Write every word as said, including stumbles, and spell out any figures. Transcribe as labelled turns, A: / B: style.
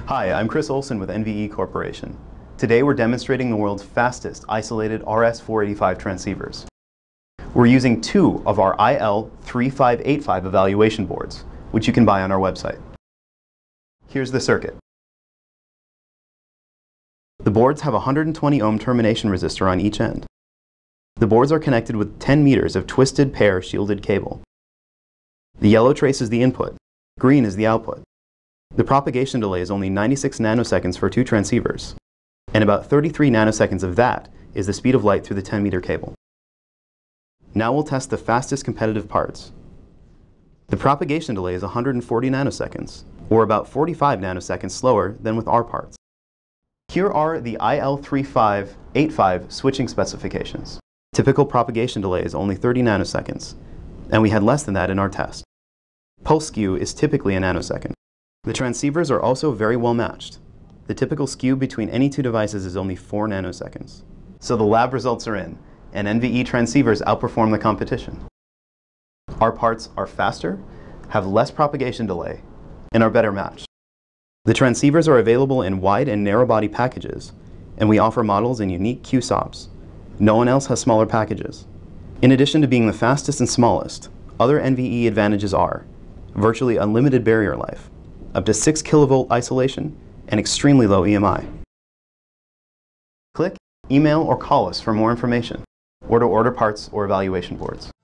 A: Hi, I'm Chris Olson with N V E Corporation. Today we're demonstrating the world's fastest isolated R S four eighty-five transceivers. We're using two of our I L three five eight five evaluation boards, which you can buy on our website. Here's the circuit. The boards have a one hundred twenty ohm termination resistor on each end. The boards are connected with ten meters of twisted pair shielded cable. The yellow trace is the input, green is the output. The propagation delay is only ninety-six nanoseconds for two transceivers, and about thirty-three nanoseconds of that is the speed of light through the ten meter cable. Now we'll test the fastest competitive parts. The propagation delay is one hundred forty nanoseconds, or about forty-five nanoseconds slower than with our parts. Here are the I L three five eight five switching specifications. Typical propagation delay is only thirty nanoseconds, and we had less than that in our test. Pulse skew is typically a nanosecond. The transceivers are also very well matched. The typical skew between any two devices is only four nanoseconds. So the lab results are in, and N V E transceivers outperform the competition. Our parts are faster, have less propagation delay, and are better matched. The transceivers are available in wide and narrow body packages, and we offer models in unique Q SOPs. No one else has smaller packages. In addition to being the fastest and smallest, other N V E advantages are virtually unlimited barrier life, up to six kilovolt isolation, and extremely low E M I. Click, email, or call us for more information, or to order parts or evaluation boards.